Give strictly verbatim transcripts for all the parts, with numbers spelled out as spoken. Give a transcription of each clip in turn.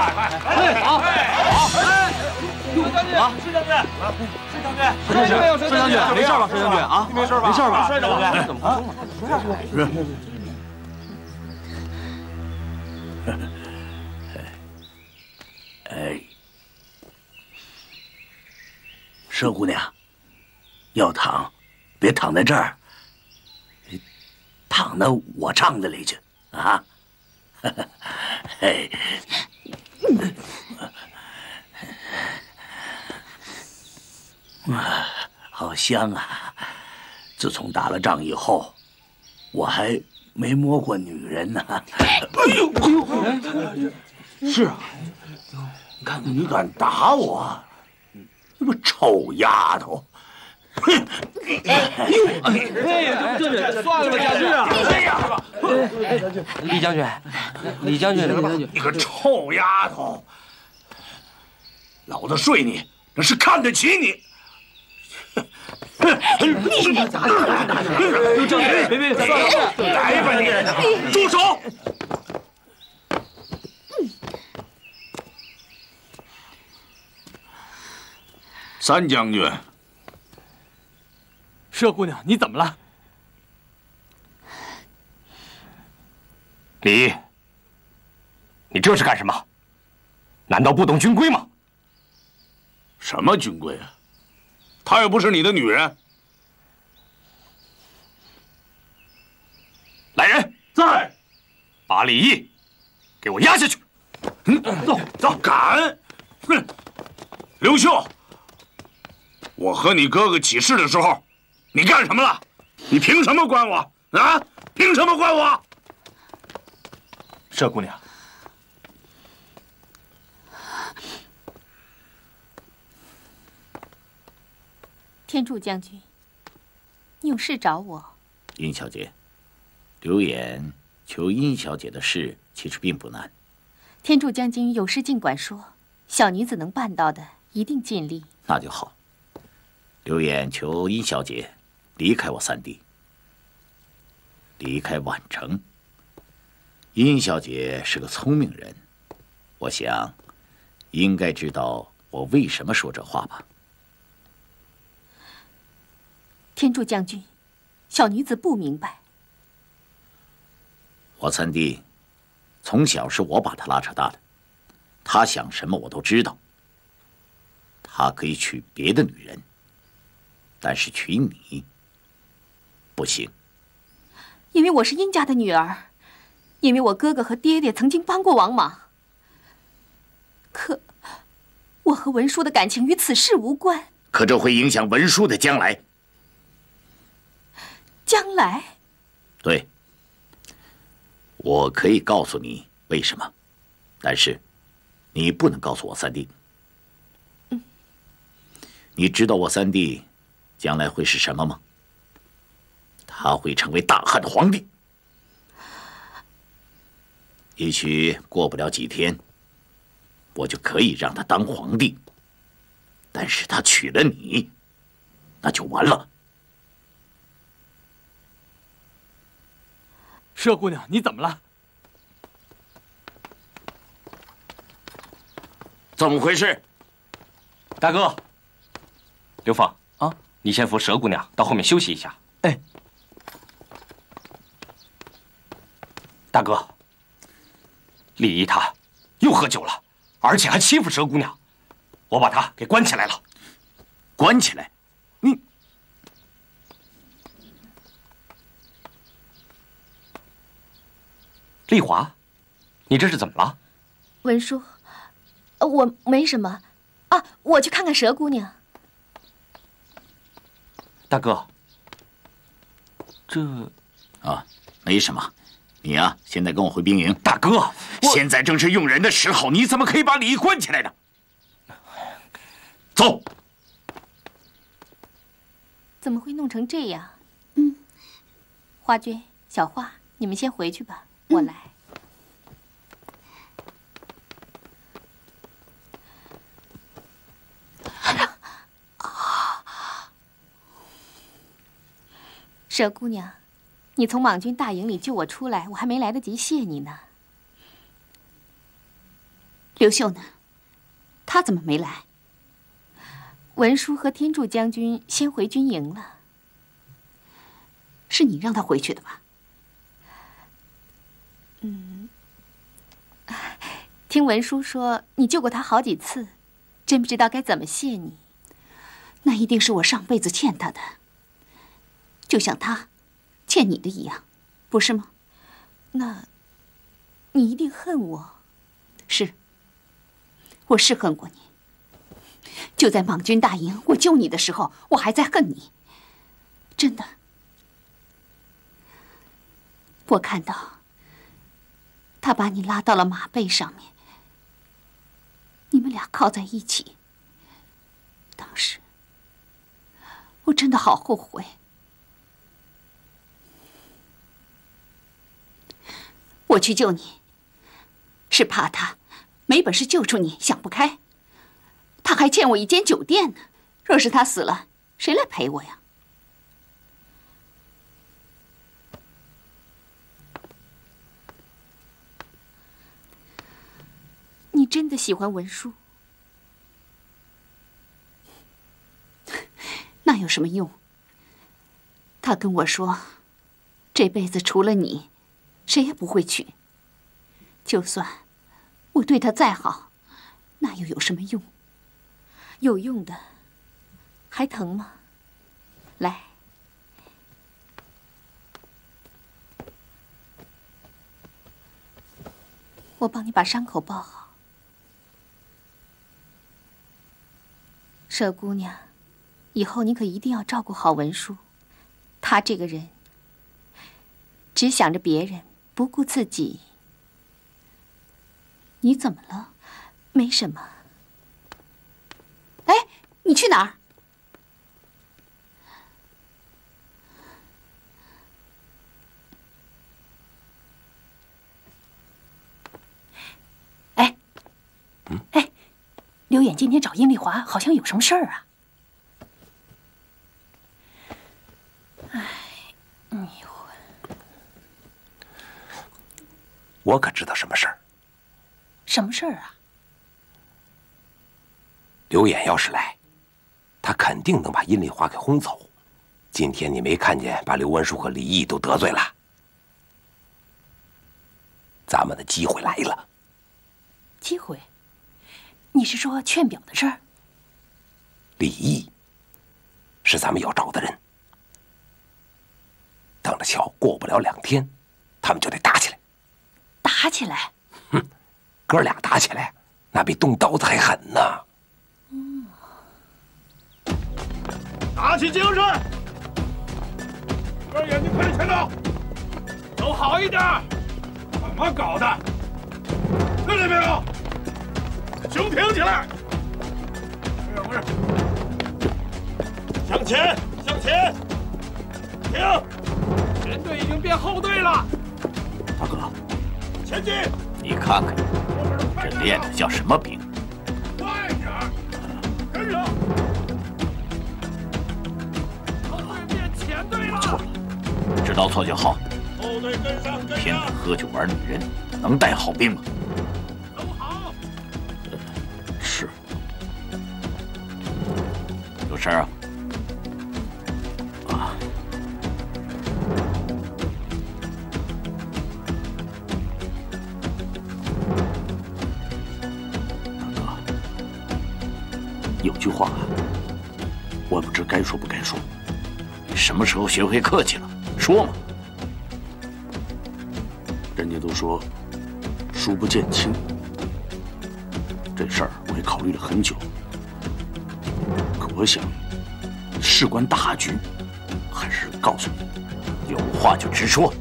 哎，好，好，哎，将军，石将军，石将军，石将军，石将军，没事吧？石将军啊，没事吧？没事吧？摔着了，怎么回事？ 哎，佘姑娘，要躺，别躺在这儿，躺到我帐子里去啊！哎，啊，好香啊！自从打了仗以后，我还没摸过女人呢。哎呦，哎呦！是啊，你看你敢打我，那么臭丫头！哼！哎呦，哎呀，这这算了吧，将军啊！哎呀， 李将军，李将军，李将军， 你个臭丫头！老子睡你，那是看得起你。你打打打打！将军，别别，算了，来吧你，住手！三将军， 佘姑娘，你怎么了？ 李毅，你这是干什么？难道不懂军规吗？ 什么军规啊？她又不是你的女人。 来人， 在， 把李毅给我押下去。 嗯，走走，敢！哼，刘秀。我和你哥哥起事的时候，你干什么了？你凭什么管我啊？凭什么管我？ 佘姑娘， 天柱将军，你有事找我？ 殷小姐，刘演求殷小姐的事其实并不难。 天柱将军有事尽管说，小女子能办到的，一定尽力。 那就好。刘演求殷小姐离开我三弟，离开宛城。殷小姐是个聪明人，我想应该知道我为什么说这话吧。 天柱将军，小女子不明白。 我三弟从小是我把他拉扯大的，他想什么我都知道。他可以娶别的女人，但是娶你不行。 因为我是殷家的女儿，因为我哥哥和爹爹曾经帮过王莽。可我和文书的感情与此事无关。 可这会影响文书的将来。 将来？ 对，我可以告诉你为什么，但是你不能告诉我三弟。 嗯， 你知道我三弟将来会是什么吗？他会成为大汉的皇帝。也许过不了几天，我就可以让他当皇帝。但是他娶了你，那就完了。 佘姑娘，你怎么了？ 怎么回事？ 大哥，刘放啊， 你先扶佘姑娘到后面休息一下。 哎， 大哥，李毅他又喝酒了，而且还欺负佘姑娘，我把他给关起来了。 关起来？你丽华，你这是怎么了？ 文书，呃，我没什么，啊，我去看看佘姑娘。 大哥，这啊，没什么。你呀、啊，现在跟我回兵营。 大哥， 现在正是用人的时候，你怎么可以把李毅关起来呢？走。 怎么会弄成这样？嗯，花娟、小花，你们先回去吧，我来。佘姑娘，你从莽军大营里救我出来，我还没来得及谢你呢。 刘秀呢？他怎么没来？ 文书和天柱将军先回军营了。 是你让他回去的吧？ 嗯，听文书说你救过他好几次，真不知道该怎么谢你。 那一定是我上辈子欠他的，就像他欠你的一样，不是吗？ 那，你一定恨我。 是，我是恨过你。就在莽军大营我救你的时候，我还在恨你，真的。我看到他把你拉到了马背上面，你们俩靠在一起，当时我真的好后悔。我去救你，是怕他没本事救出你，想不开。他还欠我一间酒店呢，若是他死了，谁来赔我呀？ 你真的喜欢文书？ 那有什么用？他跟我说，这辈子除了你，谁也不会娶。就算我对他再好，那又有什么用？ 有用的，还疼吗？来，我帮你把伤口包好。佘姑娘，以后你可一定要照顾好文书。他这个人，只想着别人，不顾自己。 你怎么了？ 没什么。 哎，你去哪儿？ 哎，嗯，哎，刘演今天找殷丽华，好像有什么事儿啊？哎，你混！ 我可知道什么事儿。 什么事儿啊？ 刘演要是来，他肯定能把殷丽华给轰走。今天你没看见把刘文书和李毅都得罪了？咱们的机会来了。 机会？你是说劝表的事儿？ 李毅是咱们要找的人。等着瞧，过不了两天，他们就得打起来。 打起来？ 哼，哥俩打起来，那比动刀子还狠呢。 嗯， 打起精神！二眼睛快点全走，走好一点！怎么搞的？听见没有？胸挺起来！不是不是，向前向前！停！前队已经变后队了。 大哥， 前进！ 你看看，这练的像什么兵？ 快点儿！跟上！后队变前队了。 错了，知道错就好。 后队跟上，跟上！ 天天喝酒玩女人，能带好兵吗？ 走好。 是。有事啊？啊。大哥，有句话，我不知该说不该说。你什么时候学会客气了？说嘛。人家都说书不见亲，这事儿我也考虑了很久。可我想，事关大局，还是告诉你，有话就直说。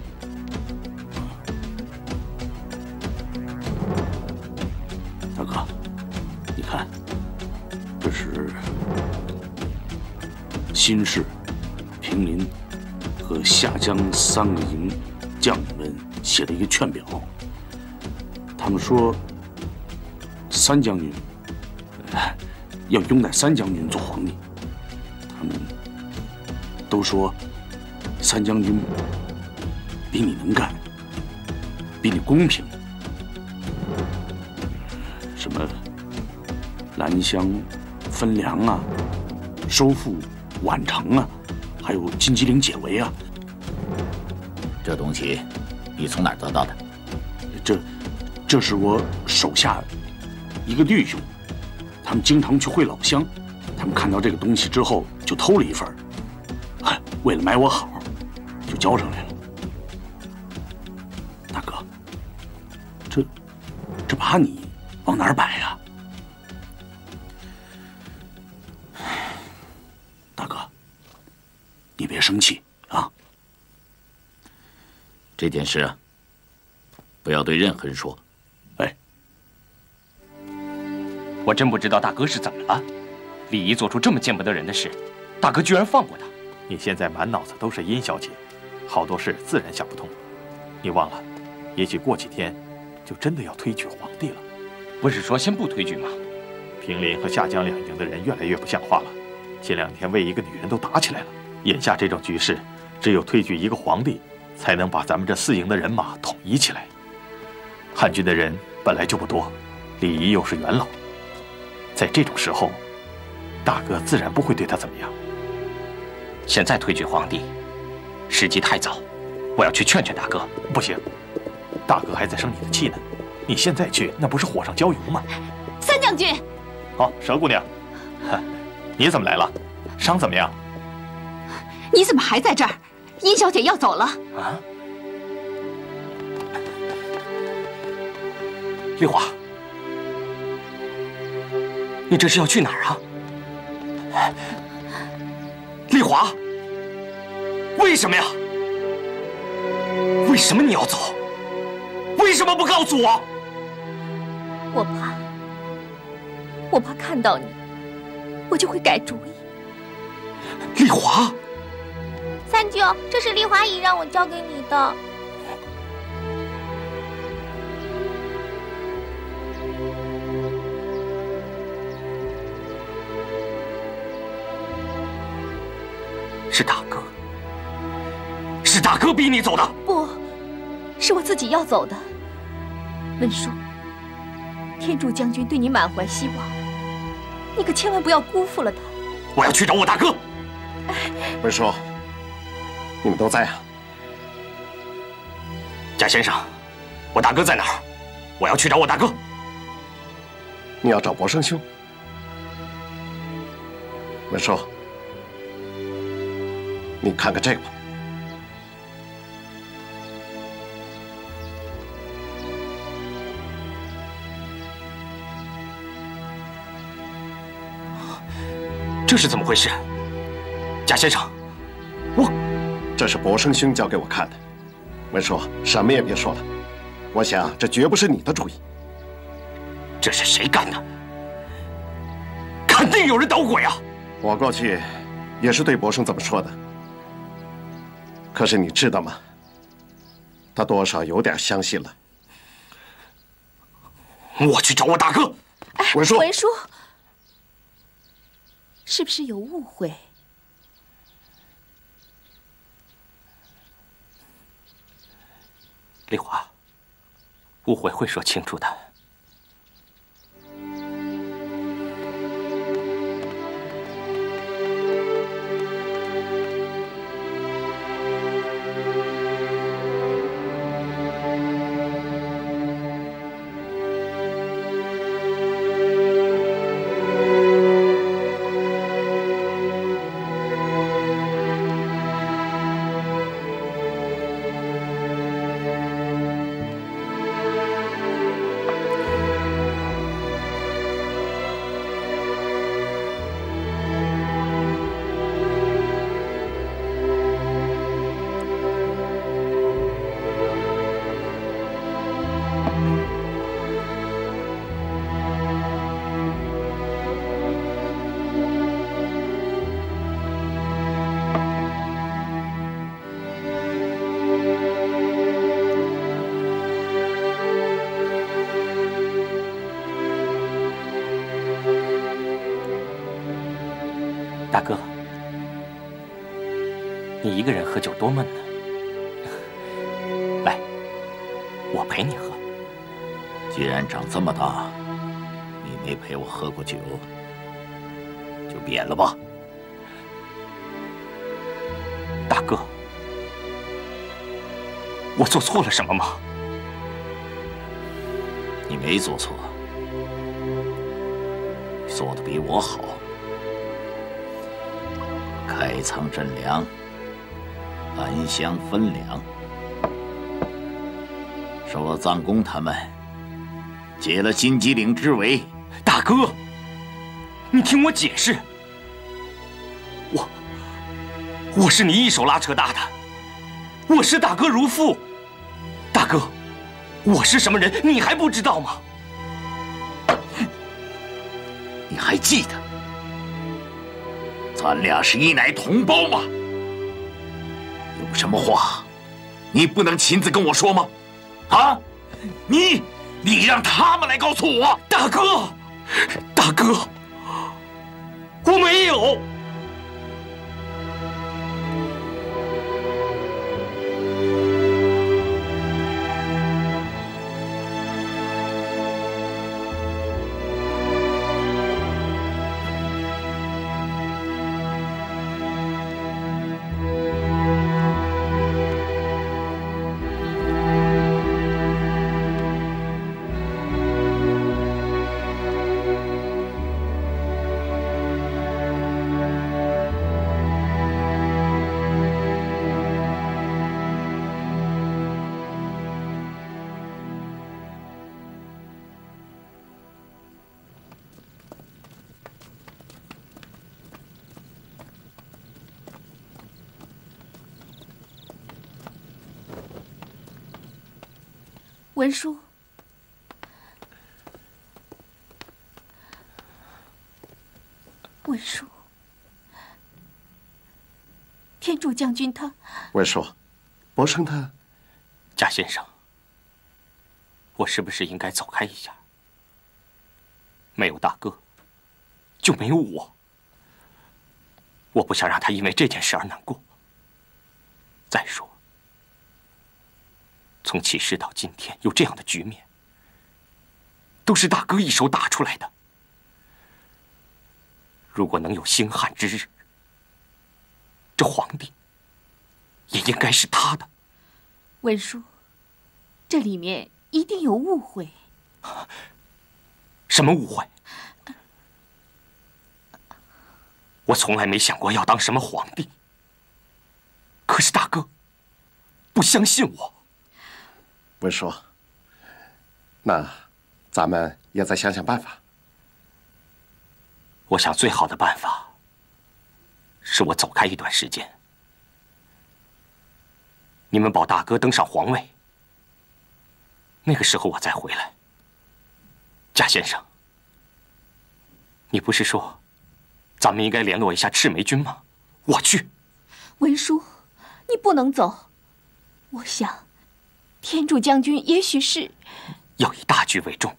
大哥，你看，这是新市、平林和下江三个营将领们写的一个劝表。他们说，三将军要拥戴三将军做皇帝。他们都说，三将军比你能干，比你公平。什么兰香分粮啊，收复宛城啊，还有金鸡岭解围啊。 这东西你从哪儿得到的？ 这，这是我手下一个弟兄，他们经常去会老乡，他们看到这个东西之后就偷了一份，哎，为了买我好，就交上来了。大哥，这这把你往哪儿摆呀？大哥，你别生气啊。 这件事啊，不要对任何人说。 哎， 我真不知道大哥是怎么了。李姨做出这么见不得人的事，大哥居然放过他。 你现在满脑子都是殷小姐，好多事自然想不通。你忘了，也许过几天就真的要推举皇帝了。 不是说先不推举吗？ 平林和下江两营的人越来越不像话了，前两天为一个女人都打起来了。眼下这种局势，只有推举一个皇帝，才能把咱们这四营的人马统一起来。汉军的人本来就不多，李仪又是元老，在这种时候，大哥自然不会对他怎么样。 现在推举皇帝，时机太早，我要去劝劝大哥。 不行，大哥还在生你的气呢，你现在去，那不是火上浇油吗？ 三将军， 哦，蛇姑娘，你怎么来了？伤怎么样？ 你怎么还在这儿？殷小姐要走了。 啊！丽华，你这是要去哪儿啊？丽华，为什么呀？为什么你要走？为什么不告诉我？ 我怕，我怕看到你，我就会改主意。 丽华， 三舅，这是丽华姨让我交给你的。 是大哥，是大哥逼你走的。 不，是我自己要走的。文叔，天柱将军对你满怀希望，你可千万不要辜负了他。 我要去找我大哥。 文叔，你们都在啊？ 贾先生，我大哥在哪儿？我要去找我大哥。 你要找博生兄？文叔，你看看这个吧。 这是怎么回事？贾先生，我这是博生兄交给我看的。文叔，什么也别说了，我想这绝不是你的主意。 这是谁干的？肯定有人捣鬼啊！ 我过去也是对博生这么说的，可是你知道吗？他多少有点相信了。 我去找我大哥。 文叔， 文叔，是不是有误会？ 丽华，误会会说清楚的。大哥，你一个人喝酒多闷呢。来，我陪你喝。 既然长这么大，你没陪我喝过酒，就免了吧。 大哥，我做错了什么吗？ 你没做错，做的比我好。开仓赈粮，安乡分粮，收了藏公他们，解了金鸡岭之围。 大哥，你听我解释，我我是你一手拉扯大的，我视大哥如父。大哥，我是什么人，你还不知道吗？ 你还记得咱俩是一奶同胞吗？有什么话，你不能亲自跟我说吗？啊，你你让他们来告诉我。 大哥，大哥，我没有。 文书，文书，天柱将军他…… 文书，博生他…… 贾先生，我是不是应该走开一下？没有大哥，就没有我。我不想让他因为这件事而难过。再说，从起事到今天有这样的局面，都是大哥一手打出来的。如果能有兴汉之日，这皇帝也应该是他的。 文书，这里面一定有误会。 什么误会？我从来没想过要当什么皇帝，可是大哥不相信我。 文书，那咱们也再想想办法。 我想最好的办法是我走开一段时间，你们保大哥登上皇位，那个时候我再回来。贾先生，你不是说咱们应该联络一下赤眉军吗？我去。 文书，你不能走。我想，天柱将军也许是要以大局为重。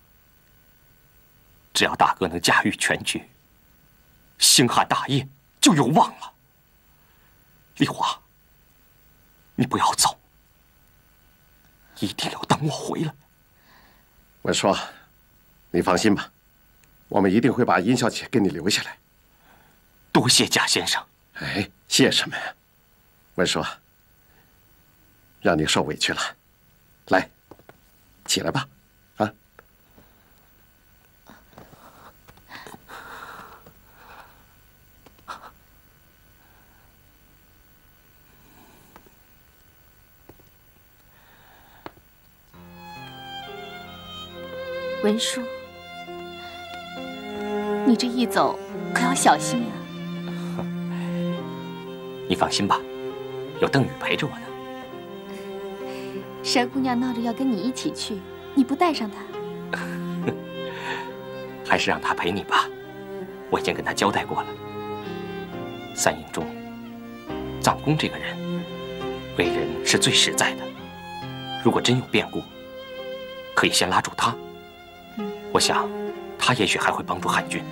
只要大哥能驾驭全局，兴汉大业就有望了。丽华，你不要走，一定要等我回来。 文书，你放心吧，我们一定会把殷小姐给你留下来。 多谢贾先生。 哎，谢什么呀？文书，让你受委屈了。来，起来吧，啊！ 文书，你这一走可要小心啊！ 你放心吧，有邓禹陪着我呢。 蛇姑娘闹着要跟你一起去，你不带上她？ 还是让她陪你吧，我已经跟她交代过了。三营中，藏公这个人为人是最实在的，如果真有变故，可以先拉住他。我想，他也许还会帮助汉军。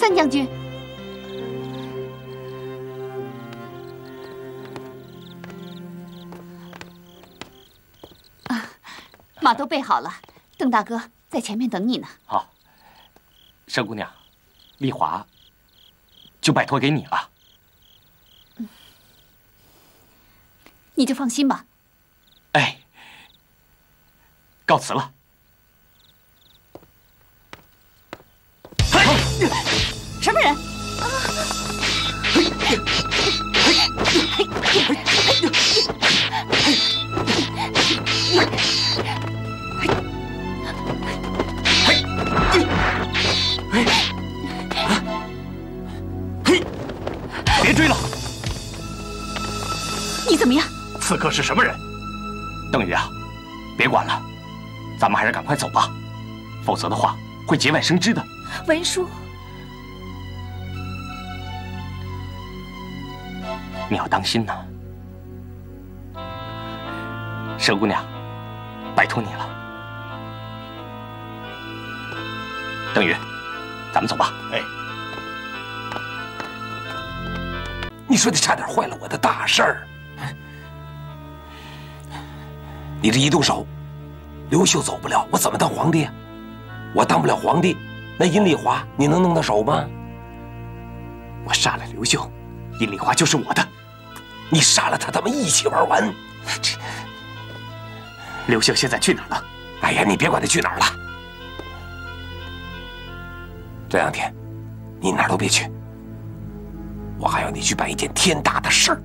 三将军。啊，马都备好了，邓大哥在前面等你呢。 好，佘姑娘，丽华就拜托给你了。 嗯，你就放心吧。 哎，告辞了。 什么人？ 别追了！ 你怎么样？ 刺客是什么人？邓宇啊，别管了，咱们还是赶快走吧，否则的话会节外生枝的。 文书。 你要当心呐，佘姑娘，拜托你了。邓宇，咱们走吧。 哎，你说的差点坏了我的大事儿。你这一动手，刘秀走不了，我怎么当皇帝啊？我当不了皇帝，那阴丽华你能弄到手吗？ 我杀了刘秀，阴丽华就是我的。 你杀了他，他们一起玩完。 刘秀现在去哪儿了？ 哎呀，你别管他去哪儿了。这两天，你哪儿都别去。我还要你去办一件天大的事儿。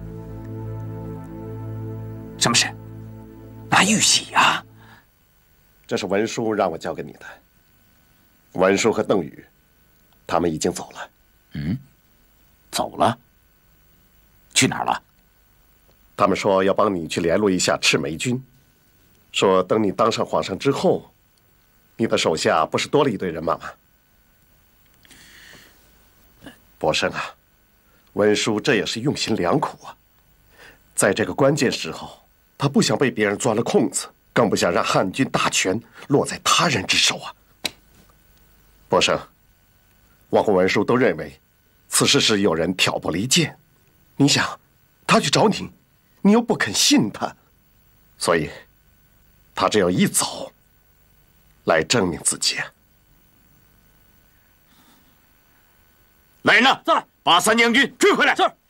什么事？拿玉玺啊！ 这是文书让我交给你的。文书和邓宇，他们已经走了。 嗯，走了？去哪儿了？ 他们说要帮你去联络一下赤眉军，说等你当上皇上之后，你的手下不是多了一队人马吗？博生啊，文书这也是用心良苦啊，在这个关键时候，他不想被别人钻了空子，更不想让汉军大权落在他人之手啊。博生，我和文书都认为，此事是有人挑拨离间。你想，他去找你。 你又不肯信他，所以，他只有一走，来证明自己。 来人呐， 在， 把三将军追回来。 是。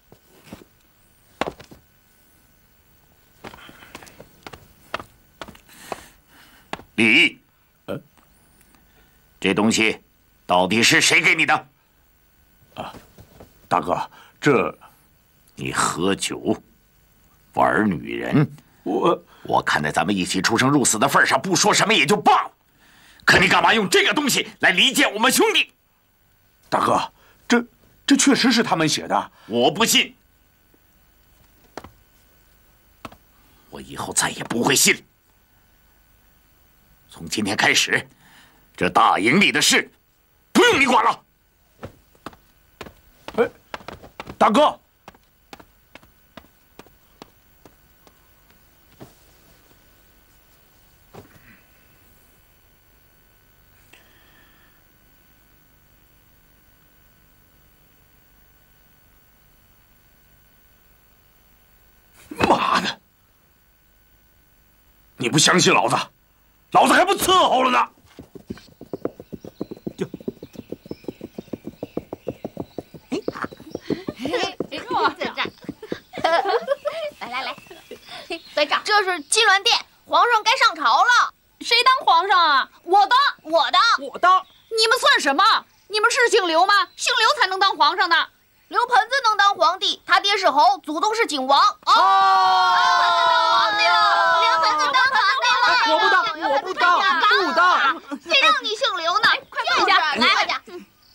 李，呃，这东西到底是谁给你的？ 啊，大哥，这， 你喝酒。 玩女人， 我我看在咱们一起出生入死的份上，不说什么也就罢了。可你干嘛用这个东西来离间我们兄弟？ 大哥，这这确实是他们写的， 我不信，我以后再也不会信了。从今天开始，这大营里的事不用你管了。 哎，大哥。 妈的！你不相信老子，老子还不伺候了呢！就， 在这儿，来来来，队长，这是金銮殿，皇上该上朝了。 谁当皇上啊？我当， 我当， 我当。 你们算什么？你们是姓刘吗？姓刘才能当皇上的。 刘盆子能当皇帝，他爹是侯，祖宗是景王。哦，刘盆子当皇帝了。 我不当，我不当，不当。 谁让你姓刘呢？快坐下，来，坐下。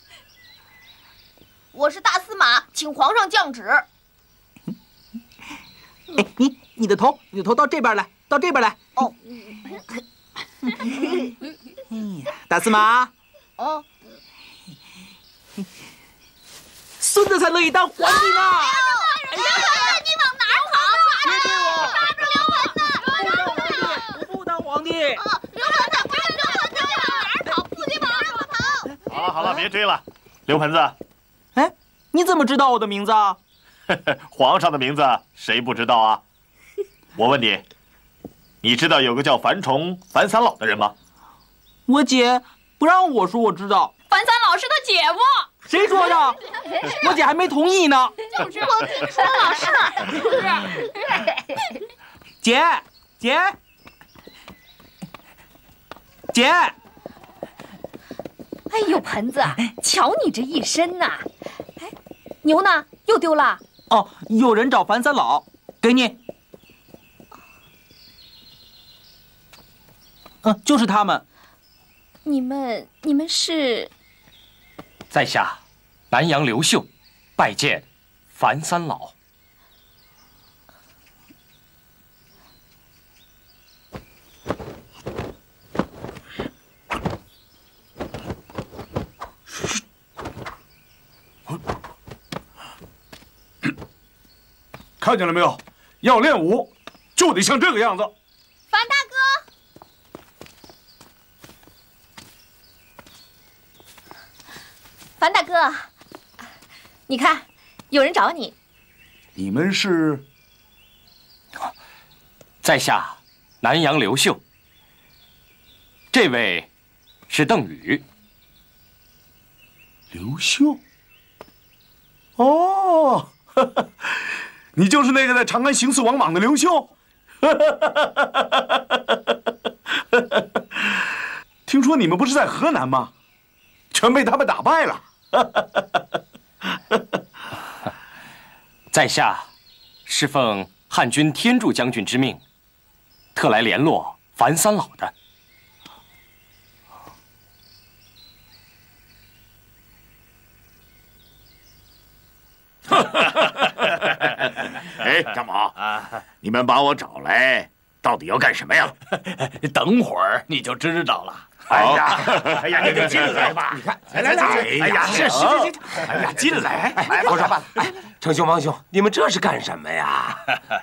我是大司马，请皇上降旨。 哎，你你的头，你的头到这边来，到这边来。 哦。 大司马。 哦。 孙子才乐意当皇帝呢！ 刘盆子，你往哪儿跑？ 别追我！ 抓住刘盆子！ 我不当皇帝！ 刘盆子，快！刘盆子，往哪儿跑？不许往哪儿跑！ 好了好了，别追了。 刘盆子， 哎，你怎么知道我的名字啊？ 皇上的名字谁不知道啊？我问你，你知道有个叫樊崇、樊三老的人吗？ 我姐不让我说我知道。 樊三老是他姐夫。 谁说的？我姐还没同意呢。 就是我听说了，是。 姐，姐，姐。 哎呦，盆子，瞧你这一身呐！哎，牛呢？又丢了？ 哦，有人找樊三老，给你。嗯，就是他们。 你们，你们是？ 在下南阳刘秀，拜见樊三老。 看见了没有？要练武，就得像这个样子。 樊大哥， 樊大哥，你看，有人找你。 你们是？ 在下南阳刘秀。这位是邓禹。 刘秀。哦。你就是那个在长安行刺王莽的刘秀？听说你们不是在河南吗？全被他们打败了。 在下是奉汉军天柱将军之命，特来联络樊三老的。 哎，张某，你们把我找来，到底要干什么呀？ 等会儿你就知道了。 哎呀，哎呀，你就进来吧。 你看， 来来来， 哎呀，是是是， 哎呀，进来。 来，我说吧，哎，程兄、王兄，你们这是干什么呀？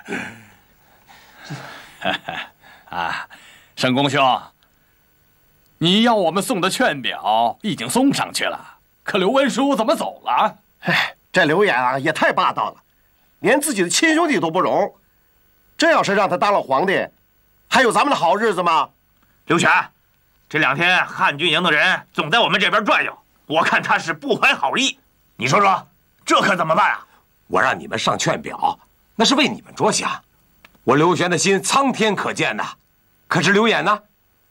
啊，沈公兄，你要我们送的劝表已经送上去了，可刘文书怎么走了？ 哎，这刘演啊也太霸道了，连自己的亲兄弟都不容。这要是让他当了皇帝，还有咱们的好日子吗？ 刘全，这两天汉军营的人总在我们这边转悠，我看他是不怀好意。你说说，这可怎么办啊？ 我让你们上劝表，那是为你们着想。我刘玄的心苍天可见呐，可是刘演呢？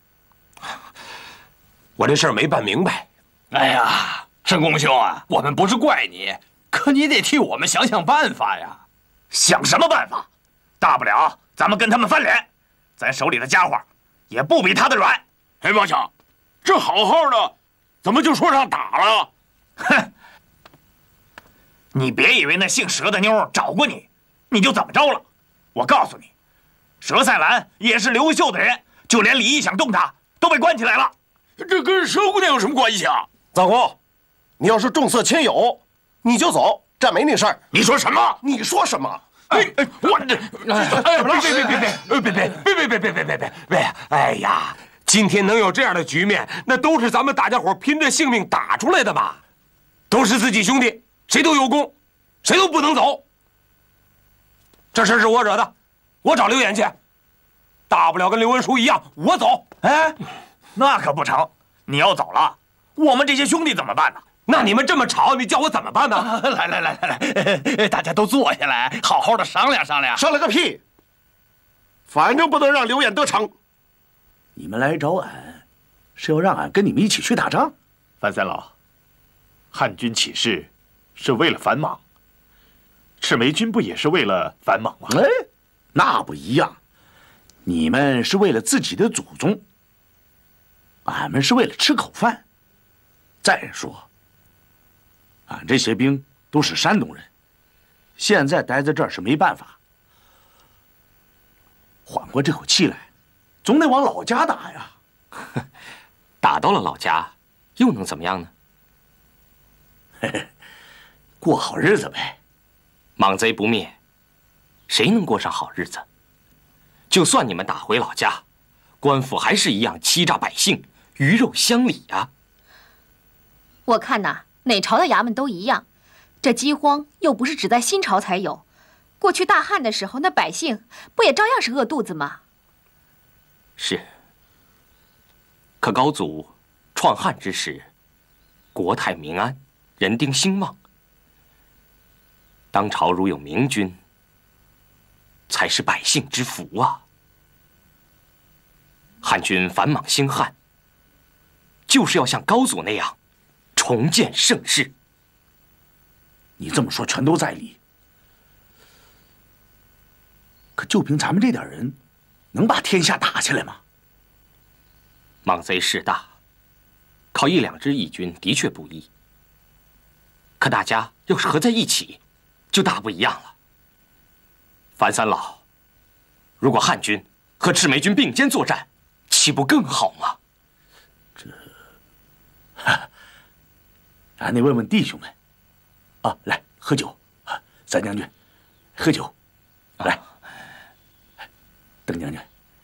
我这事儿没办明白。哎呀，沈公兄啊，我们不是怪你，可你得替我们想想办法呀。 想什么办法？大不了咱们跟他们翻脸，咱手里的家伙也不比他的软。 哎，王强，这好好的，怎么就说上打了？ 哼！你别以为那姓佘的妞找过你，你就怎么着了？我告诉你，佘赛兰也是刘秀的人，就连李毅想动他都被关起来了。 这跟佘姑娘有什么关系啊？ 长公，你要是重色轻友，你就走，这没你事儿。 你说什么？ 你说什么？ 哎哎，我这， 哎呀，别别别别别别别别别别别别别别别！哎呀，今天能有这样的局面，那都是咱们大家伙拼着性命打出来的嘛，都是自己兄弟，谁都有功，谁都不能走。这事是我惹的，我找刘演去，大不了跟刘文书一样，我走。 哎，那可不成，你要走了，我们这些兄弟怎么办呢？ 那你们这么吵，你叫我怎么办呢？ 来来来来来，大家都坐下来，好好的商量商量。 商量个屁！反正不能让刘演得逞。 你们来找俺，是要让俺跟你们一起去打仗？ 樊三老，汉军起事是为了反莽，赤眉军不也是为了反莽吗？ 哎，那不一样，你们是为了自己的祖宗，俺们是为了吃口饭。再说，俺这些兵都是山东人，现在待在这儿是没办法。缓过这口气来，总得往老家打呀。 打到了老家，又能怎么样呢？ 嘿嘿，过好日子呗。 莽贼不灭，谁能过上好日子？就算你们打回老家，官府还是一样欺诈百姓，鱼肉乡里呀。 我看呐， 哪朝的衙门都一样。这饥荒又不是只在新朝才有，过去大旱的时候，那百姓不也照样是饿肚子吗？ 是。可高祖创汉之时，国泰民安，人丁兴旺。当朝如有明君，才是百姓之福啊！汉军反莽兴汉，就是要像高祖那样重建盛世。 你这么说全都在理，可就凭咱们这点人，能把天下打下来吗？ 莽贼势大，靠一两支义军的确不易。可大家要是合在一起，就大不一样了。樊三老，如果汉军和赤眉军并肩作战，岂不更好吗？ 这，咱得问问弟兄们。啊，来喝酒，三将军，喝酒，来，邓将军。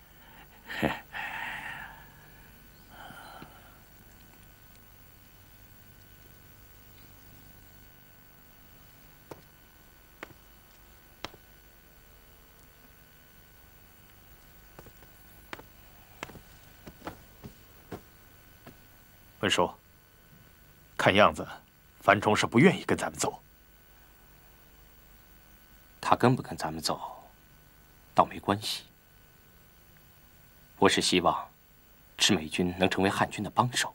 文叔，看样子，樊崇是不愿意跟咱们走。 他跟不跟咱们走，倒没关系。我是希望赤眉军能成为汉军的帮手。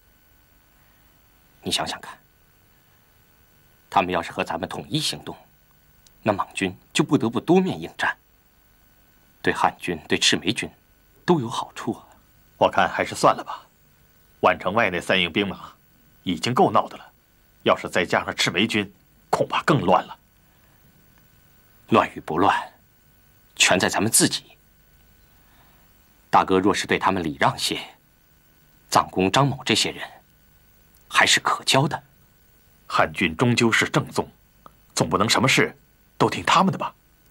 你想想看，他们要是和咱们统一行动，那莽军就不得不多面应战，对汉军、对赤眉军都有好处啊。 我看还是算了吧。宛城外那三营兵马已经够闹的了，要是再加上赤眉军，恐怕更乱了。 乱与不乱，全在咱们自己。大哥若是对他们礼让些，臧公、张某这些人还是可交的。 汉军终究是正宗，总不能什么事都听他们的吧？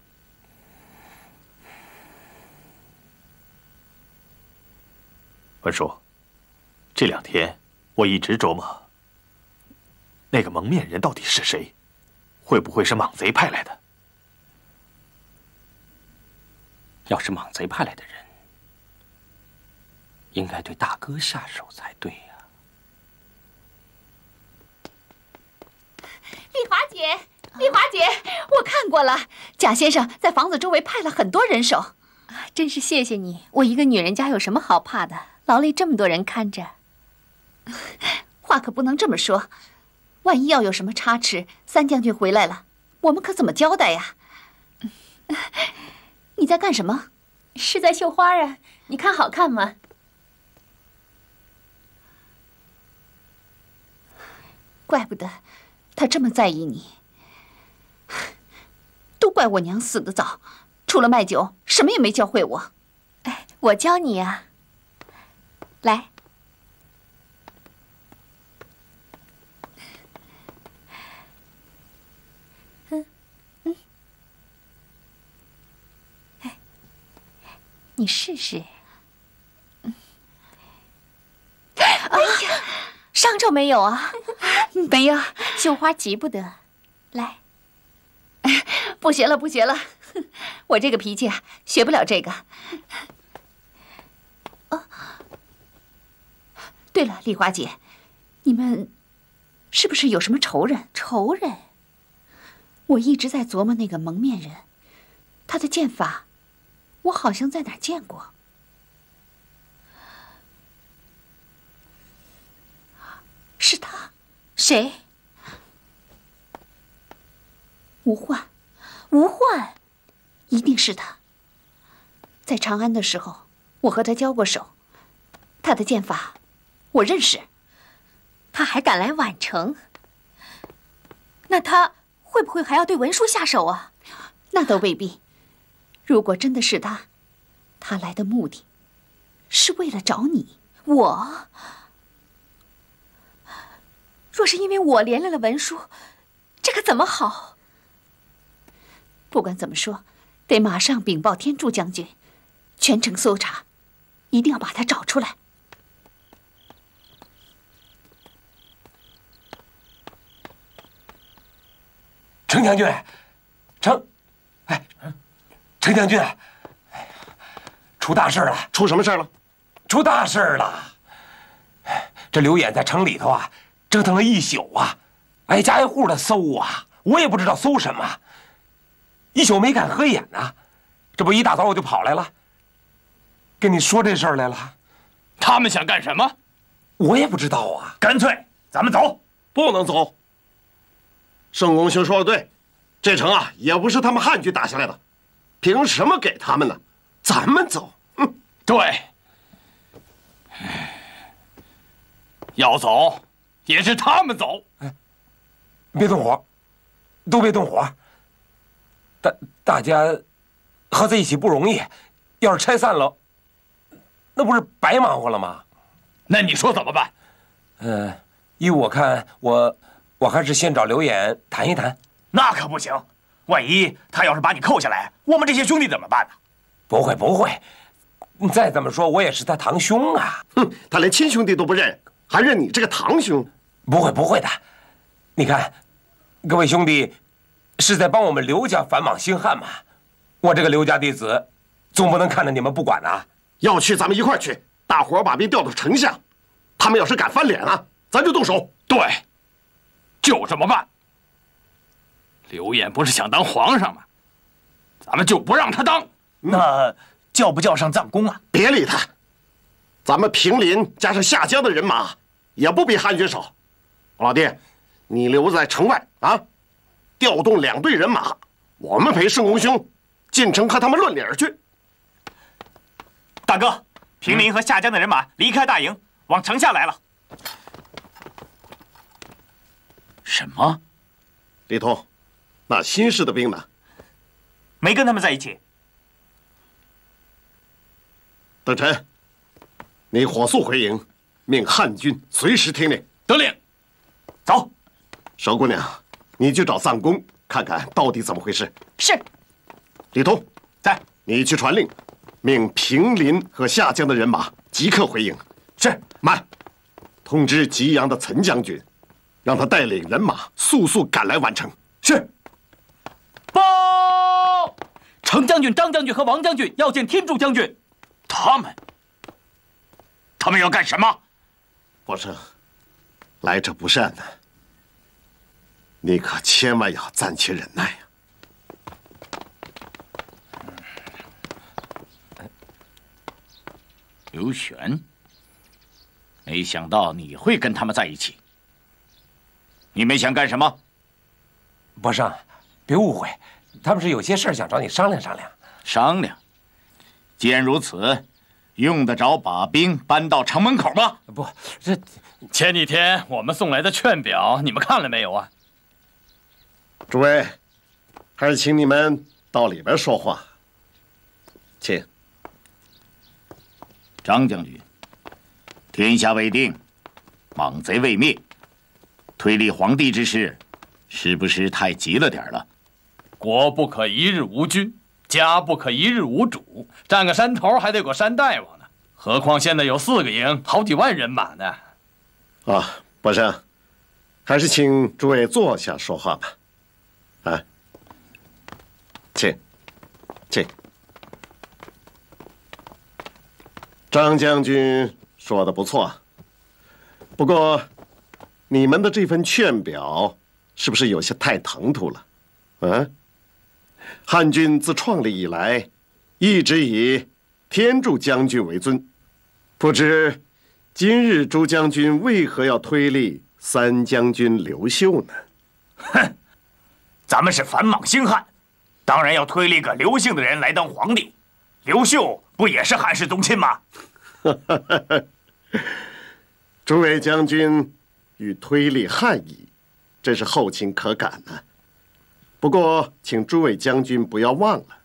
文叔，这两天我一直琢磨，那个蒙面人到底是谁？会不会是莽贼派来的？ 要是莽贼派来的人，应该对大哥下手才对呀。 丽华姐，丽华姐，我看过了，贾先生在房子周围派了很多人手。 真是谢谢你，我一个女人家有什么好怕的？劳累这么多人看着。 话可不能这么说，万一要有什么差池，三将军回来了，我们可怎么交代呀？你在干什么？ 是在绣花啊，你看好看吗？ 怪不得他这么在意你，都怪我娘死得早，除了卖酒，什么也没教会我。 哎，我教你呀，来。你试试。哎呀，伤着没有啊？ 没有， 绣花急不得。来， 不学了，不学了，我这个脾气啊，学不了这个。哦，对了，丽华姐，你们是不是有什么仇人？ 仇人？ 我一直在琢磨那个蒙面人，他的剑法。我好像在哪儿见过，是他， 谁？ 吴焕， 吴焕， 一定是他。在长安的时候，我和他交过手，他的剑法我认识。 他还敢来宛城，那他会不会还要对文书下手啊？ 那倒未必。如果真的是他，他来的目的是为了找你。 我若是因为我连累了文书，这可怎么好？ 不管怎么说，得马上禀报天柱将军，全城搜查，一定要把他找出来。 程将军，程，哎，程将军，出大事了！ 出什么事了？ 出大事了！这刘演在城里头啊，折腾了一宿啊，挨家挨户的搜啊，我也不知道搜什么，一宿没敢合眼呐。这不一大早我就跑来了，跟你说这事儿来了。 他们想干什么？ 我也不知道啊。 干脆咱们走。 不能走。盛公兄说的对，这城啊也不是他们汉军打下来的，凭什么给他们呢？咱们走。嗯， 对。要走也是他们走。 哎，别动火，都别动火。大大家合在一起不容易，要是拆散了，那不是白忙活了吗？ 那你说怎么办？ 呃，依我看，我我还是先找刘演谈一谈。 那可不行，万一他要是把你扣下来，我们这些兄弟怎么办呢？ 不会不会，再怎么说我也是他堂兄啊。 哼，他连亲兄弟都不认，还认你这个堂兄？ 不会不会的，你看，各位兄弟是在帮我们刘家反莽兴汉嘛。我这个刘家弟子，总不能看着你们不管呐。 要去咱们一块儿去，大伙儿把兵调到城下。他们要是敢翻脸啊，咱就动手。 对，就这么办。刘演不是想当皇上吗？咱们就不让他当。那叫不叫上藏公啊？ 别理他。咱们平林加上下江的人马，也不比汉军少。老弟，你留在城外啊，调动两队人马，我们陪圣公兄进城和他们论理而去。 大哥，平林和下江的人马离开大营，往城下来了。 什么？ 李通，那新式的兵呢？ 没跟他们在一起。 邓晨，你火速回营，命汉军随时听令。 得令。走。 佘姑娘，你去找藏公看看到底怎么回事。 是。 李通， 在。 你去传令，命平林和下江的人马即刻回营。 是。 慢，通知吉阳的岑将军，让他带领人马速速赶来完成。 是。 报！程将军、张将军和王将军要见天柱将军。 他们，他们要干什么？ 博胜，来者不善呢，你可千万要暂且忍耐呀。 刘玄，没想到你会跟他们在一起。你们想干什么？ 博胜，别误会，他们是有些事想找你商量商量。 商量？既然如此，用得着把兵搬到城门口吗？ 不，这前几天我们送来的劝表，你们看了没有啊？ 诸位，还是请你们到里边说话。请。 张将军，天下未定，莽贼未灭，推立皇帝之事，是不是太急了点了？ 国不可一日无君，家不可一日无主，占个山头还得有个山大王呢。何况现在有四个营，好几万人马呢。 啊，博胜，还是请诸位坐下说话吧。啊，请，请。张将军说的不错，不过你们的这份劝表是不是有些太唐突了？啊，汉军自创立以来，一直以天柱将军为尊，不知今日朱将军为何要推立三将军刘秀呢？ 哼，咱们是反莽兴汉，当然要推立个刘姓的人来当皇帝。刘秀不也是汉室宗亲吗？ 诸位将军欲推立汉裔，真是后情可感呢、啊。不过，请诸位将军不要忘了，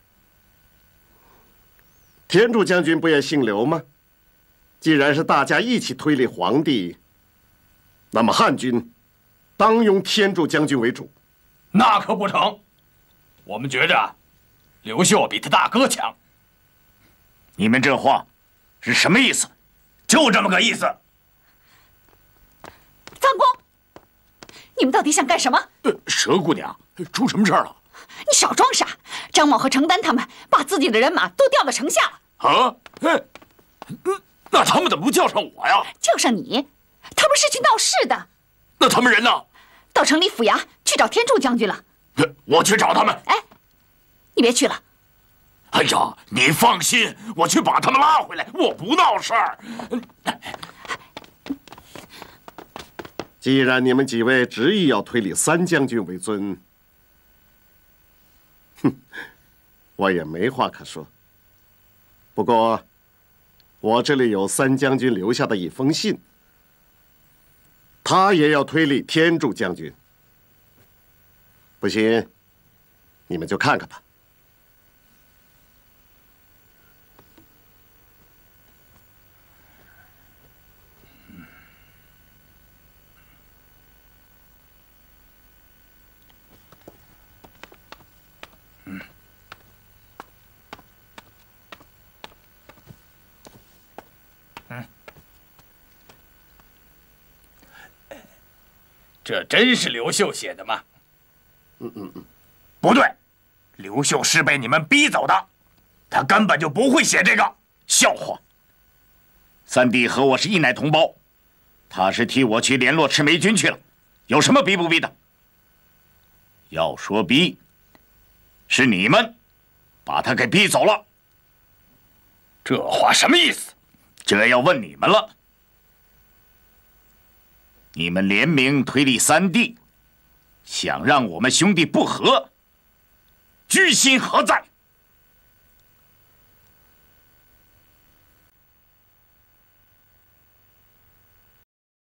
天柱将军不也姓刘吗？既然是大家一起推立皇帝，那么汉军当用天柱将军为主。 那可不成，我们觉着刘秀比他大哥强。 你们这话是什么意思？ 就这么个意思。 藏公，你们到底想干什么？ 呃，佘姑娘， 出什么事儿了？ 你少装傻！张某和程丹他们把自己的人马都调到城下了。 啊？哎，那他们怎么不叫上我呀？ 叫上你，他们是去闹事的。 那他们人呢？ 到城里府衙去找天柱将军了。 我去找他们。 哎，你别去了。 哎呀，你放心，我去把他们拉回来，我不闹事儿。 既然你们几位执意要推理三将军为尊，哼，我也没话可说。不过，我这里有三将军留下的一封信，他也要推理天柱将军。不信，你们就看看吧。 这真是刘秀写的吗？ 嗯嗯嗯， 不对，刘秀是被你们逼走的，他根本就不会写这个。 笑话！三弟和我是一奶同胞，他是替我去联络赤眉军去了，有什么逼不逼的？要说逼，是你们把他给逼走了。 这话什么意思？ 这要问你们了。你们联名推理三弟，想让我们兄弟不和，居心何在？